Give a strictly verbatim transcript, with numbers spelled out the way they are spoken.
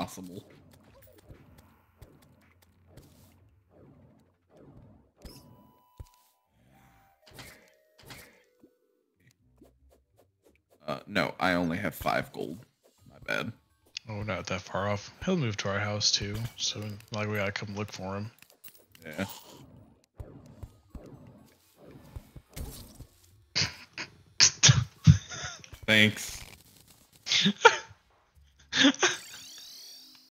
possible. Uh, no, I only have five gold. My bad. Oh, not that far off. He'll move to our house too, so like we gotta come look for him. Yeah. Thanks.